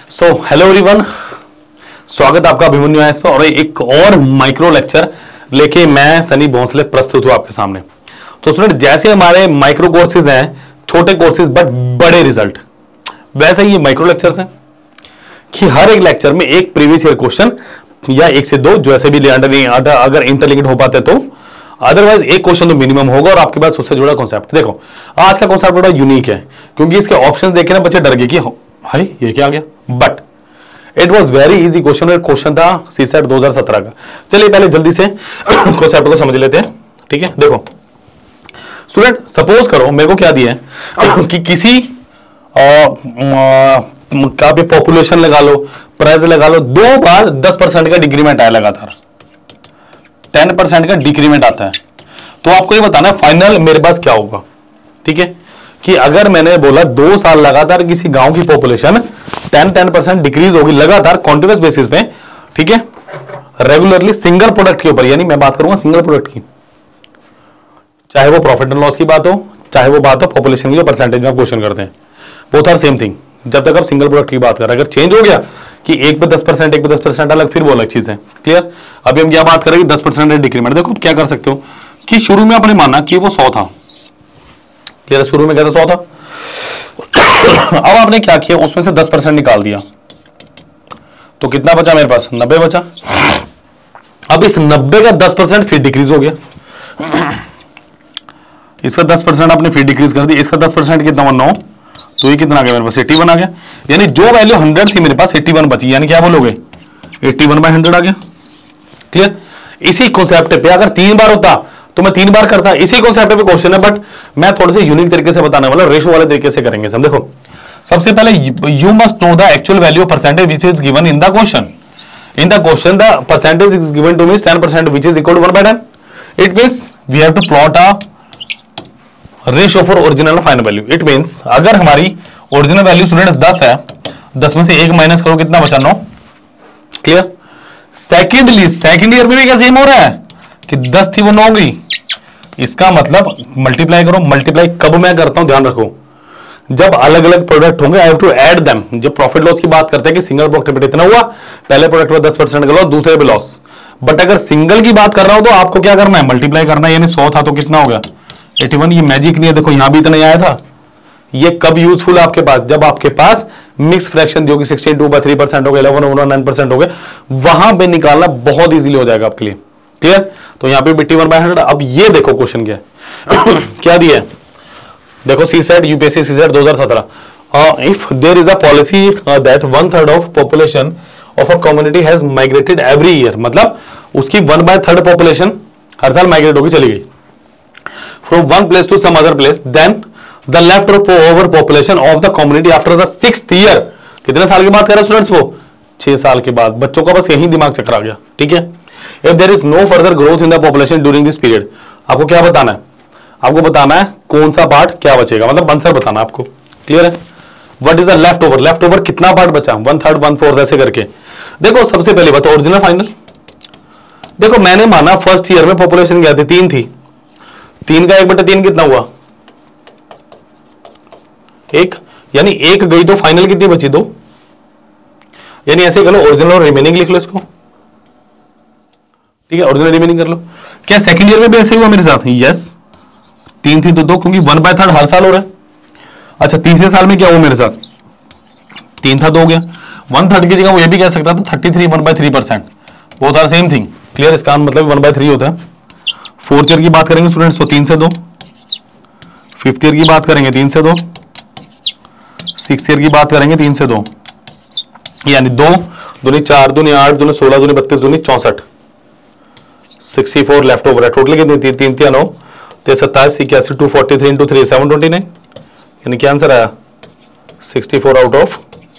So hello everyone, स्वागत आपका Abhimanyu IAS पर और एक और माइक्रो लेक्चर लेके मैं सनी भोंसले प्रस्तुत हूं आपके सामने। तो स्टूडेंट, जैसे हमारे माइक्रो कोर्सेज हैं, छोटे कोर्सेज बट बड़े रिजल्ट, वैसे ही ये माइक्रो लेक्चर्स हैं कि हर एक लेक्चर में एक प्रीवियस ईयर क्वेश्चन या एक से दो, जैसे भी अगर इंटरलिंक्ड हो पाते तो, अदरवाइज एक क्वेश्चन तो मिनिमम होगा और आपके पास उससे जुड़ा कॉन्सेप्ट। देखो आज का कॉन्सेप्ट बड़ा यूनिक है क्योंकि इसके ऑप्शंस देखे ना बच्चे डर गए कि भाई ये क्या आ गया, but it was very easy question. Question था सीसेट 2017 का। चलिए पहले जल्दी से कॉन्सेप्ट को समझ लेते हैं, ठीक है। देखो स्टूडेंट, सपोज करो मेरे को क्या दिया है कि किसी का भी पॉपुलेशन लगा लो, प्राइस लगा लो, 2 बार 10% का डिक्रीमेंट आया लगातार, 10% का डिक्रीमेंट आता है। तो आपको ये बताना है फाइनल मेरे पास क्या होगा, ठीक है। कि अगर मैंने बोला 2 साल लगातार किसी गांव की पॉपुलेशन 10% डिक्रीज होगी लगातार कॉन्टिन्यूअस बेसिस पे, ठीक है, रेगुलरली सिंगल प्रोडक्ट के ऊपर, यानी मैं बात करूंगा सिंगल प्रोडक्ट की, चाहे वो प्रॉफिट एंड लॉस की बात हो, चाहे वो बात हो पॉपुलेशन की, जो परसेंटेज में क्वेश्चन करते हैं, बोथ आर सेम थिंग। जब तक आप सिंगल प्रोडक्ट की बात कर रहे हैं, अगर चेंज हो गया कि एक पे 10%, एक पे 10% अलग, फिर वो अलग चीज है। क्लियर? अभी हम क्या बात करेंगे, 10% डिक्रीमेंट। देखो क्या कर सकते हो कि शुरू में आपने माना कि वो 100 था, क्लियर? शुरू में क्या था, 100 था। अब आपने क्या किया, उसमें से 10% निकाल दिया, तो कितना बचा मेरे पास, 90 बचा। अब इस 90 का 10% फिर डिक्रीज हो गया, इसका 10% आपने फिर डिक्रीज कर दिया, इसका 10% कितना हुआ, 9, तो ये कितना आ गया मेरे पास, 81 आ गया। यानी जो वैल्यू 100 थी मेरे पास 81 बची, यानी क्या बोलोगे, 81/100 आ गया। क्लियर? इसी कॉन्सेप्ट पे अगर 3 बार होता तो मैं 3 बार करता, इसी कॉन्सेप्ट पे क्वेश्चन है, बट मैं थोड़े से यूनिक तरीके से बताने वाला, रेशो वाले तरीके से करेंगे सब। देखो सबसे पहले you must know the actual value percentage which is given in the question. In the question the percentage is given to means 10% which is equal to 1/10। It means we have to plot a ratio for original final value. It means अगर हमारी original value student 10 है, 10 में से 1 minus करो, कितना बचा, 9। Clear? Second year में भी क्या सेम हो रहा है कि 10 थी वो 9 हो गई। इसका मतलब मल्टीप्लाई करो। मल्टीप्लाई कब मैं करता हूं, ध्यान रखो, जब अलग अलग प्रोडक्ट होंगे, I have to add them. जब प्रॉफिट लॉस की बात करते हैं कि सिंगल प्रोडक्ट पे इतना हुआ, पहले प्रोडक्ट में 10% का लॉस, दूसरे पे लॉस। बट अगर सिंगल की बात कर रहा हूं तो आपको क्या करना है, मल्टीप्लाई करना है। यानी 100 था तो कितना हो गया, 81। ये मैजिक नहीं है, देखो यहां भी इतना आया था। ये कब यूजफुल है आपके पास, जब आपके पास मिक्स फ्रैक्शन दी होगी, 62/3% हो गया, 11/9% हो गया, वहां पे निकालना बहुत इजीली हो जाएगा आपके लिए। क्लियर? तो यहां पे 81/100। अब ये देखो क्वेश्चन क्या है क्या दिया है, देखो CSAT UPSC CSAT 2017। If there is a policy that 1/3 of population of a community has migrated every year, मतलब उसकी 1/3 पॉपुलेशन हर साल माइग्रेट होगी, चली गई from one place to some other place, then the left over population of the community after the 6th year. कितने साल की बात कर रहे हैं स्टूडेंट्स, वो 6 साल के बाद। बच्चों का बस यही दिमाग चक्कर आ गया, ठीक है। If there is no further growth in the population during this period, आपको क्या बताना है, आपको बताना है कौन सा पार्ट क्या बचेगा, मतलब आंसर बताना आपको। क्लियर है? What is the left over, left over कितना पार्ट बचा, 1/3 1/4 ऐसे करके। देखो सबसे पहले बताओ ओरिजिनल फाइनल। देखो मैंने माना फर्स्ट ईयर में पॉपुलेशन क्या थी, 3 थी, 3 का 1/3 कितना हुआ, 1। यानी 1 गई तो फाइनल कितनी बची, 2। यानी ऐसे कर लो, ओरिजिनल और रिमेनिंग लिख लो इसको, ठीक है, ओरिजिनल रिमेनिंग कर लो। क्या सेकंड ईयर में भी ऐसे हुआ मेरे साथ, यस, 3 थी तो 2, क्योंकि 1/3 हर साल हो रहा है। अच्छा तीसरे साल में क्या हुआ मेरे साथ, 3 था 2 हो गया, 1/3 की जगह वो ये भी कह सकता था 33 1/3%, both are same thing. Clear? इसका मतलब 1/3 होता है। फोर्थ ईयर की बात करेंगे स्टूडेंट्स तो 3 से 2, फिफ्थ ईयर की बात करेंगे 3 से 2, सिक्स ईयर की बात करेंगे 3 से 2, यानी 2 दूनी 4 दूनी 8 दूनी 16 दूनी 32 दूनी 64, 64 लेफ्ट ओवर है। टोटल कितनी थी, 3 3 9 27 81 243 इंटू 3 729, यानी क्या आंसर आया, 64 out of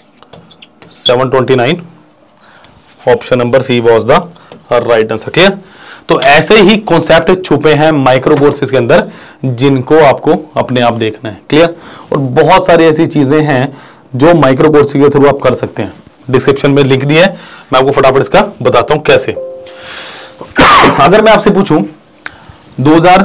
729। Option number C was the right answer. Clear? तो ऐसे ही कॉन्सेप्ट छुपे हैं माइक्रो कोर्सेज के अंदर जिनको आपको अपने आप देखना है। क्लियर? और बहुत सारी ऐसी चीजें हैं जो माइक्रो कोर्सेज के थ्रू आप कर सकते हैं। डिस्क्रिप्शन में लिंक दिया है, मैं आपको फटाफट इसका बताता हूं कैसे। अगर मैं आपसे पूछूं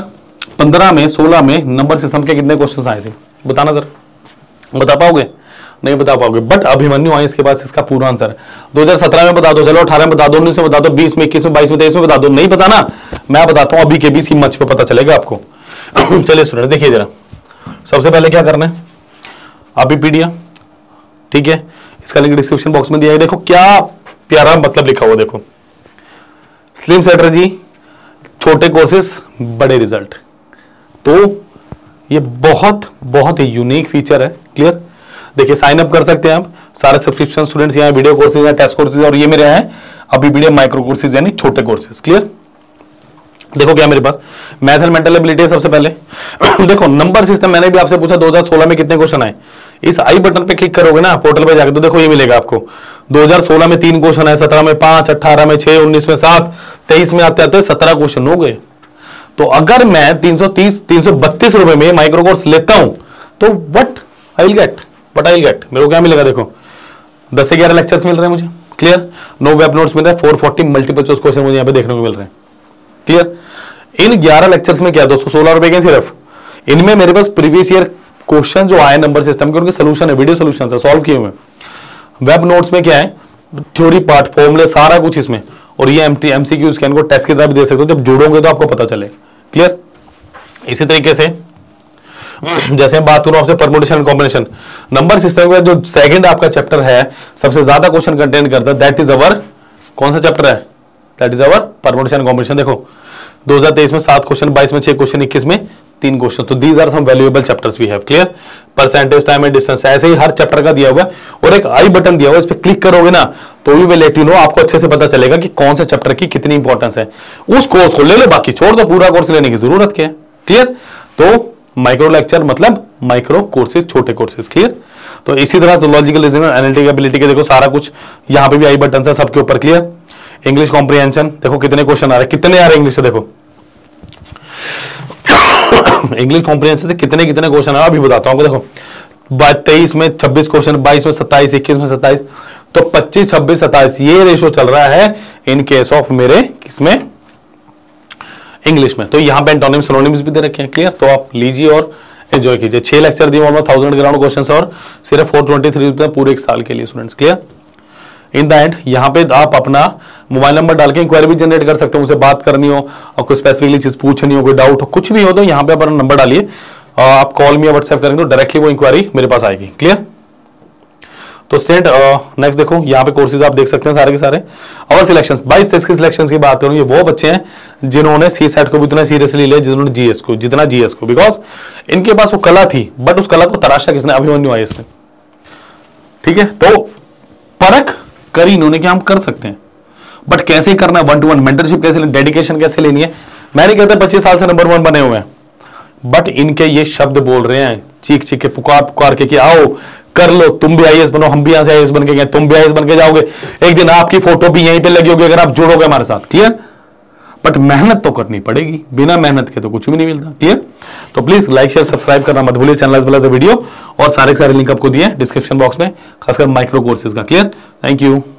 2015 में 16 में नंबर सिस्टम के कितने क्वेश्चंस आए थे, बताना सर, बता पाओगे? नहीं बता पाओगे, बट अभिमन्यु आई इसके बाद इसका पूरा आंसर है। 2017 में बता दो, चलो 18 में बता दो, 19 में बता दो, 20 में, 21 में, 22 में, 23 में बता दो। नहीं पता ना, मैं बताता हूं अभी के 20 की मंच पे पता चलेगा आपको। चलिए स्टूडेंट देखिए जरा, सबसे पहले क्या करना है, अभिपीडिया, ठीक है, इसका लिंक डिस्क्रिप्शन बॉक्स में दिया है। देखो क्या प्यारा मतलब लिखा हुआ, देखो स्लिम स्ट्रेटजी, छोटे कोर्सेस बड़े रिजल्ट। तो ये बहुत बहुत ही यूनिक फीचर है। क्लियर, देखिए साइन अप कर सकते हैं आप सारे सब्सक्रिप्शन स्टूडेंट्स, यहाँ वीडियो कोर्सेज या टेस्ट कोर्सेज, और ये मेरे हैं अभी वीडियो माइक्रो कोर्सेज यानी छोटे कोर्सेज। क्लियर, देखो क्या मेरे पास मैथ एंड मेंटल एबिलिटी है सबसे पहले। देखो नंबर सिस्टम मैंने भी आपसे पूछा 2016 में कितने क्वेश्चन आए, इस आई बटन पे क्लिक करोगे ना पोर्टल पे जाकर, तो देखो ये मिलेगा आपको 2016 में 3 क्वेश्चन है, 17 में 5, 18 में 6, 19 में 7, 23 में आते आते 17 क्वेश्चन हो गए। तो अगर मैं 332 रुपए में माइक्रो कोर्स लेता हूं तो व्हाट आई विल गेट, मेरे को क्या मिलेगा, देखो 10 से 11 लेक्चर्स मिल रहे हैं मुझे। क्लियर, 9 वेब नोट्स मिल रहे हैं, 440 मल्टीपल चॉइस क्वेश्चन मुझे यहाँ पे देखने को मिल रहे हैं। क्लियर, इन 11 लेक्चर्स में क्या 216 रुपए के सिर्फ, इनमें मेरे पास प्रीवियस ईयर क्वेश्चन जो आए नंबर सिस्टम के उनके सोल्यूशन है, वीडियो सोल्यूशन है सॉल्व किए हुए। वेब नोट्स में क्या है, थ्योरी पार्ट, फॉर्मूले, सारा कुछ इसमें, और ये एमसीक्यू स्कैन को टेस्ट की तरह भी दे सकते हो, जब जोड़ोगे तो आपको पता चले। क्लियर, इसी तरीके से जैसे बात करूं आपसे permutation and combination, number system का जो सेकंड आपका चैप्टर है सबसे ज्यादा क्वेश्चन कंटेन करता है, दैट इज अवर, कौन सा चैप्टर है, that is our permutation and combination. देखो 2023 में 7 क्वेश्चन, 22 में 6 क्वेश्चन, 21 में 3 क्वेश्चन। तो these are some valuable chapters we have. Clear, percentage, time and distance, ऐसे ही हर चैप्टर का दिया हुआ है, और एक आई बटन दिया हुआ है, इस पर क्लिक करोगे ना तो we will let you know, आपको अच्छे से पता चलेगा कि कौन से चैप्टर की कितनी इंपॉर्टेंस है। उस कोर्स को ले लो, बाकी छोड़ दो, पूरा कोर्स लेने की जरूरत क्या है। क्लियर, तो माइक्रो लेक्चर मतलब माइक्रो कोर्सेज, छोटे कोर्सेज। क्लियर, तो इसी तरह लॉजिकल रीजनिंग, एनालिटिकल एबिलिटी के देखो सारा कुछ यहाँ पे भी आई बटन है सबके ऊपर। क्लियर, इंग्लिश कॉम्प्रिहेंशन, देखो कितने क्वेश्चन आ रहे हैं, कितने आ रहे हैं इंग्लिश से, देखो इंग्लिश कॉम्प्रिहेंशन से कितने कितने क्वेश्चन आ रहे हैं अभी बताता हूँ। देखो 23 में 26 क्वेश्चन, 22 में 27, 21 में 27, तो 25, 26, 27 ये रेशो चल रहा है इन केस ऑफ मेरे किसमें, इंग्लिश में। तो यहाँ पे एंटोनिम सिनोनिम्स भी दे रखे हैं। क्लियर, तो आप लीजिए और एंजॉय कीजिए। 6 लेक्चर दिए, ऑलमोस्ट 1000 ग्राउंड क्वेश्चन और सिर्फ 423 रुपये पूरे एक साल के लिए students. Clear, in the end यहाँ पे आप अपना मोबाइल नंबर डाल के इंक्वायरी भी जनरेट कर सकते हो, मुझसे बात करनी हो और कोई स्पेसिफिकली चीज पूछनी हो, कोई डाउट हो, कुछ भी हो तो यहाँ पे अपना नंबर डालिए, आप कॉल में या व्हाट्सएप करेंगे तो डायरेक्टली वो इंक्वायरी मेरे पास आएगी। क्लियर, तो स्टूडेंट नेक्स्ट देखो यहाँ पे कोर्सेज आप देख सकते हैं सारे के सारे। और सिलेक्शंस 22-23 के सिलेक्शंस की बात करूँ, ये वो बच्चे हैं जिन्होंने सी सेट को भी उतना सीरियसली लिया जिन्होंने जीएस को, जितना जीएस को, बिकॉज इनके पास वो कला थी, बट उस कला को तराशा किसने, अभिमन्यु आईएएस ने। ठीक है, तो परख करी इन्होंने कि हम कर सकते हैं, बट कैसे करना है, 1-to-1 मेंटरशिप कैसे लेनी, डेडिकेशन कैसे लेनी है। मैं नहीं कहता 25 साल से नंबर 1 बने हुए हैं, बट इनके ये शब्द बोल रहे हैं चीख चीख के, पुकार पुकार के कि आओ कर लो, तुम भी आईएएस बनो, हम भी यहां से आईएएस बन के गए, तुम भी आईएएस बन के जाओगे, एक दिन आपकी फोटो भी यहीं पे लगी होगी अगर आप जुड़ोगे हमारे साथ। क्लियर, बट मेहनत तो करनी पड़ेगी, बिना मेहनत के तो कुछ भी नहीं मिलता। क्लियर, तो प्लीज लाइक शेयर सब्सक्राइब करना मत भूलिए channel as well as video, और सारे के सारे लिंक आपको दिए डिस्क्रिप्शन बॉक्स में, खासकर माइक्रो कोर्सेज का। Clear, thank you.